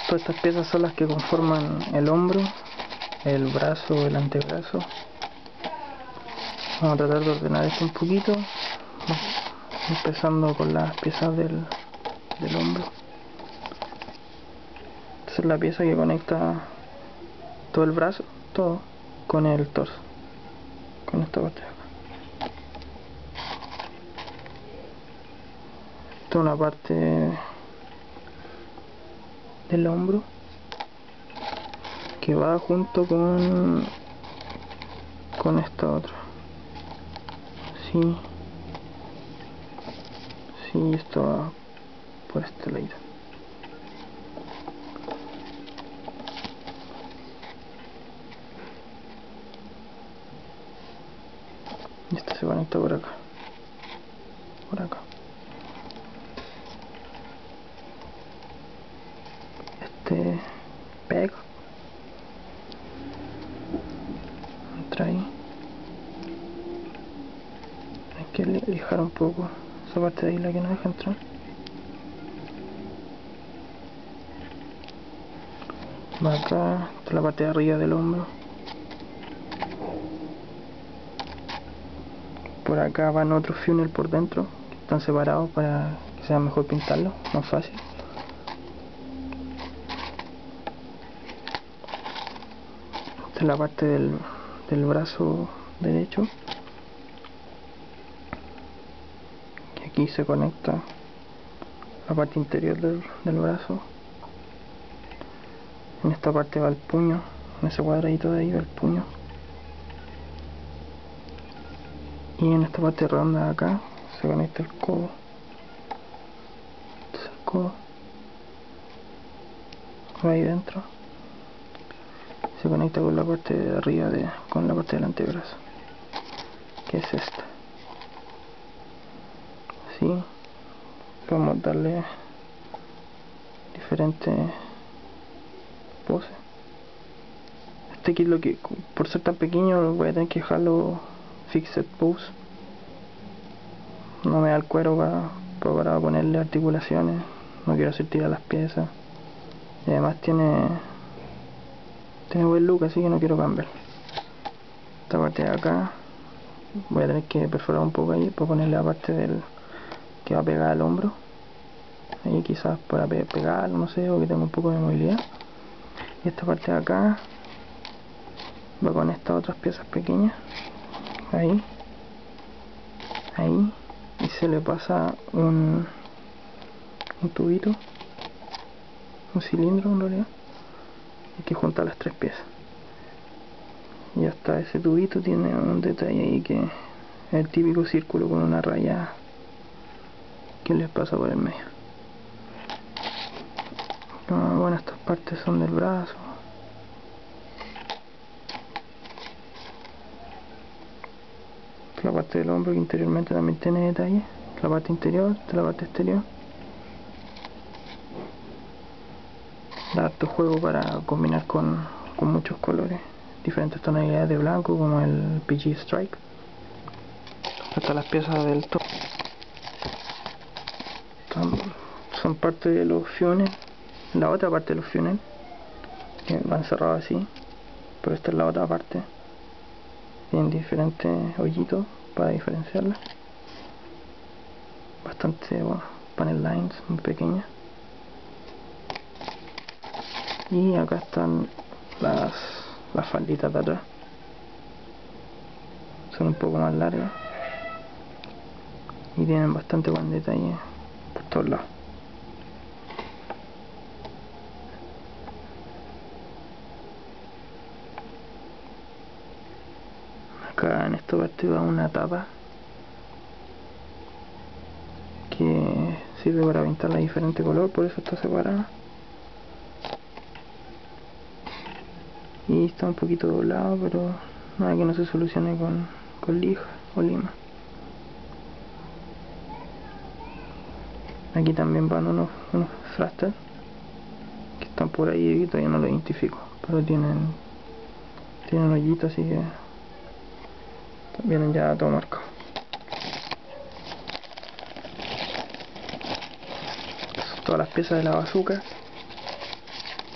Todas estas piezas son las que conforman el hombro, el brazo, el antebrazo. Vamos a tratar de ordenar esto un poquito, empezando con las piezas del hombro. Esta es la pieza que conecta todo el brazo, todo, con el torso, con esta parte de acá. Esta es una parte del hombro que va junto con esta otra. Sí, esto va por este lado. Y este se conecta por acá, por acá. Este pega, entra ahí. Hay que lijar un poco esa parte de ahí, la que no deja entrar. Va acá, esta es la parte de arriba del hombro. Por acá van otros funnel por dentro, que están separados para que sea mejor pintarlo, más fácil. Esta es la parte del brazo derecho, que aquí se conecta la parte interior del brazo. En esta parte va el puño, en ese cuadradito de ahí va el puño. Y en esta parte redonda de acá se conecta el codo. Este es el codo. Va ahí dentro. Se conecta con la parte de arriba, con la parte del antebrazo, que es esta. Así podemos darle diferentes poses. Este kit, lo que por ser tan pequeño, voy a tener que dejarlo fixed pose. No me da el cuero para ponerle articulaciones. No quiero hacer tirar las piezas. Y además tiene buen look, así que no quiero cambiar. Esta parte de acá voy a tener que perforar un poco ahí para ponerle la parte del que va a pegar al hombro. Ahí quizás para pegarlo, no sé, o que tenga un poco de movilidad. Y esta parte de acá va con estas otras piezas pequeñas. Ahí. Y se le pasa un tubito, un cilindro en realidad, y que junta las tres piezas. Y hasta ese tubito tiene un detalle ahí, que es el típico círculo con una raya que les pasa por el medio. Bueno, estas partes son del brazo. La parte del hombro, que interiormente también tiene detalle. La parte interior, la parte exterior. Da harto juego para combinar con muchos colores, diferentes tonalidades de blanco, como el PG Strike. Hasta las piezas del top son parte de los funnels. La otra parte de los funnels, que van cerrados así, pero esta es la otra parte. Tienen diferentes hoyitos para diferenciarlas. Bastante bueno, panel lines muy pequeñas. Y acá están las falditas de atrás. Son un poco más largas y tienen bastante buen detalle por todos lados. Acá en esta parte va una tapa que sirve para pintarla de diferente color, por eso está separada. Y está un poquito doblado, pero nada que no se solucione con lija o lima. Aquí también van unos thrusters que están por ahí y todavía no los identifico, pero tienen hoyitos, así que vienen ya todo marcado. Estas son todas las piezas de la bazooka.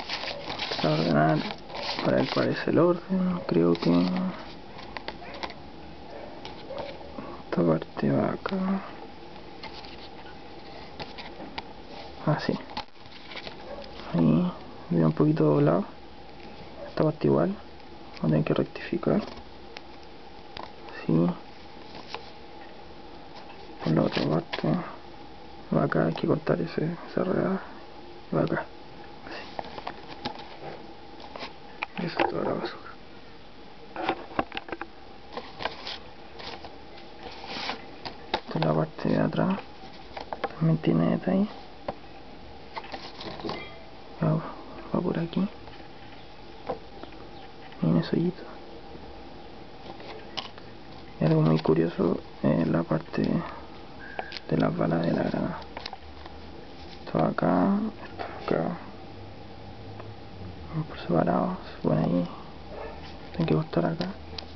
empezar a ordenar para ver cuál es el orden. Creo que esta parte va acá, así, ahí veo un poquito doblado. Esta parte igual, voy a tener que rectificar, sí. Por la otra parte va acá, hay que cortar esa redada, va acá, así. Eso es toda la basura. Esta es la parte de atrás, también tiene detalle. Va por aquí, en ese hoyito. Y algo muy curioso es la parte de las balas de la granada. Esto acá, esto acá, por separado, se pone ahí, hay que cortar acá.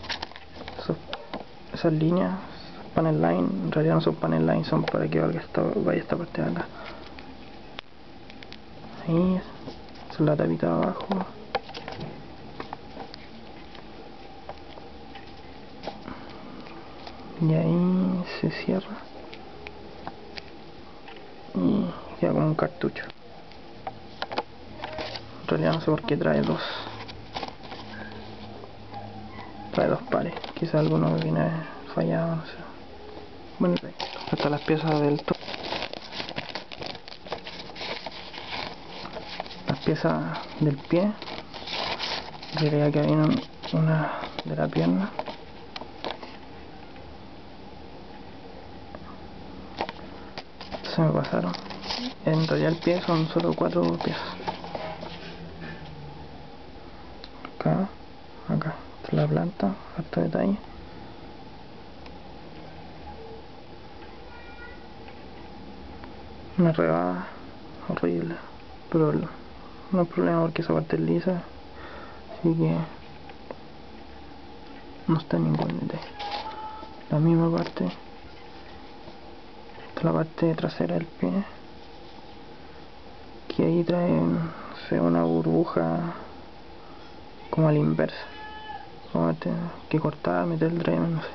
Esas líneas, panel line, en realidad no son panel line, son para que vaya esta parte de acá. Ahí, esa es la tapita de abajo. Y ahí se cierra y queda como un cartucho. En realidad no sé por qué trae dos pares, quizás alguno viene fallado, no sé. Bueno, estas las piezas del top. Las piezas del pie, en realidad que vienen una de la pierna. Se me pasaron. En realidad el pie son solo 4 piezas. Acá, esta es la planta, harto detalle. Una rebada horrible, pero no hay problema porque esa parte es lisa, así que no está en ningún detalle. La misma parte, esta es la parte trasera del pie, que ahí trae, no sé, una burbuja como a la inversa. Vamos a tener que cortar, meter el driver, no sé.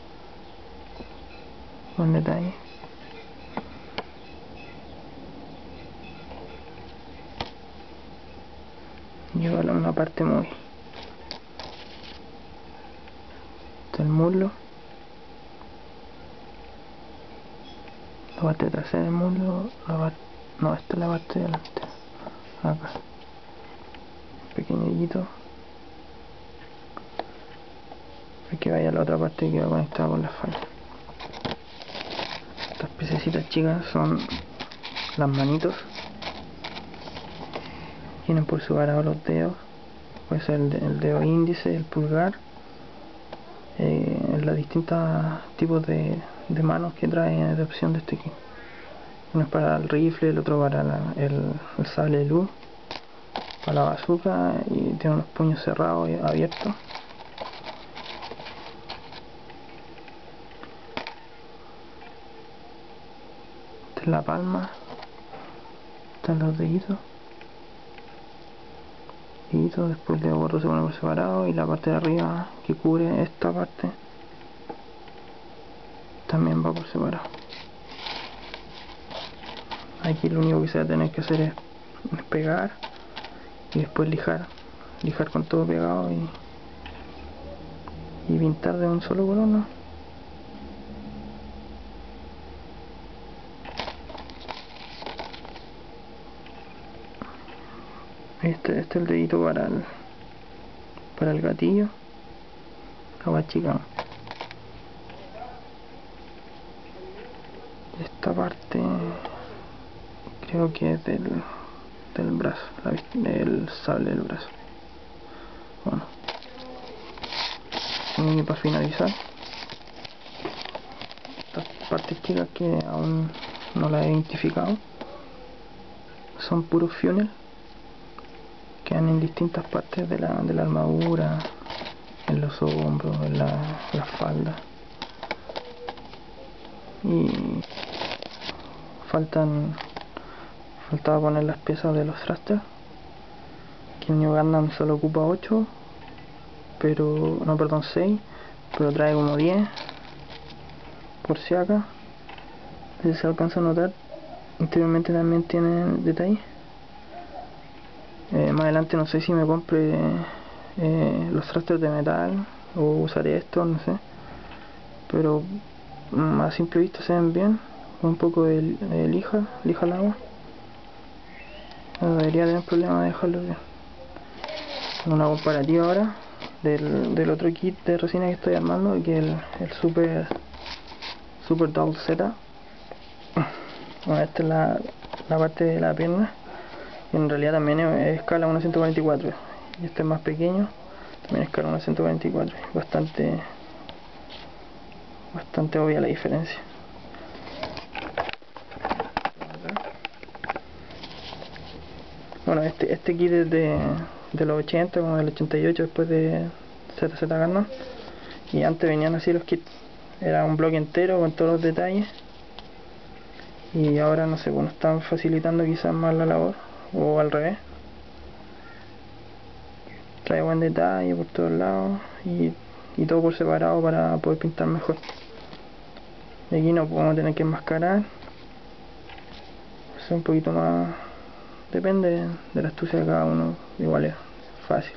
Buen detalle. Lleva una parte muy. Está el muslo. La parte trasera del muslo. No, esta es la parte de delante. Acá. Pequeño hoyito. Para que vaya a la otra parte que va conectada con la falda. Estas piececitas chicas son las manitos. Tienen por separado los dedos. Puede ser el dedo índice, el pulgar. Los distintos tipos de manos que trae de opción de este kit. Uno es para el rifle, el otro para el sable de luz, para la bazooka, y tiene unos puños cerrados y abiertos. Esta es la palma, están los deditos, después el dedo gordo se pone por separado y la parte de arriba que cubre esta parte también va por separado. Aquí lo único que se va a tener que hacer es pegar y después lijar con todo pegado y pintar de un solo color, ¿no? Este es el dedito para el gatillo, lo achicamos. Esta parte creo que es del brazo, el sable del brazo. Bueno, y para finalizar, estas partes chicas que aún no las he identificado son puros funnel, quedan en distintas partes de la armadura, en los hombros, en la falda, y faltaba poner las piezas de los thrusters, que el New Gundam solo ocupa 8, pero no, perdón, 6, pero trae como 10 por si acá. Si se alcanza a notar, interiormente también tiene detalles. Más adelante no sé si me compre los trastes de metal o usaré esto, no sé, pero a simple vista se ven bien, con un poco de lija al agua. No debería tener problema de dejarlo bien. Una comparativa ahora del otro kit de resina que estoy armando, que es el Super Double Z. Bueno, esta es la parte de la pierna, y en realidad también es escala 1/144, y este es más pequeño, también es escala 1/144. Bastante obvia la diferencia. Bueno, este kit es de los 80, como del 88, después de ZZ Gundam, y antes venían así los kits, era un bloque entero con todos los detalles, y ahora no sé, bueno, están facilitando quizás más la labor, o al revés. Trae buen detalle por todos lados, y todo por separado para poder pintar mejor. Y aquí no podemos tener que enmascarar, es un poquito más, depende de la astucia de cada uno, igual es fácil.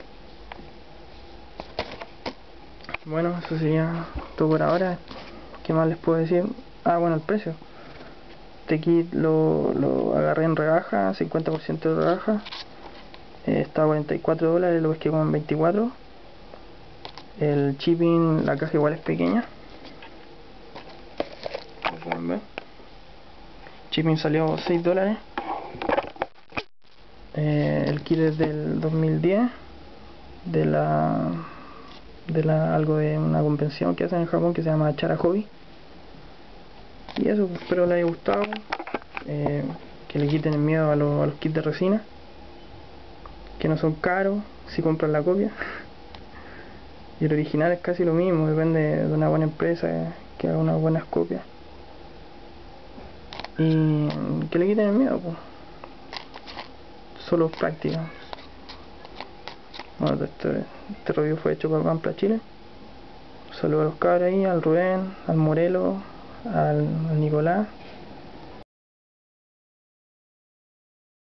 Bueno, eso sería todo por ahora. ¿Qué más les puedo decir? Ah, bueno, el precio. Este kit lo agarré en rebaja, 50% de rebaja. Está a $44, lo pesqué como en 24. El shipping, la caja igual es pequeña, como pueden ver. Shipping salió $6. El kit es del 2010, de algo de una convención que hacen en Japón que se llama Chara Hobby. Y eso, espero les haya gustado, que le quiten el miedo a los kits de resina, que no son caros si compran la copia. Y el original es casi lo mismo, depende de una buena empresa que haga unas buenas copias. Y que le quiten el miedo, pues. Solo práctica. Bueno, este review fue hecho por Gampla Chile. Saludos a los cabros ahí, al Rubén, al Morelo, al Nicolás.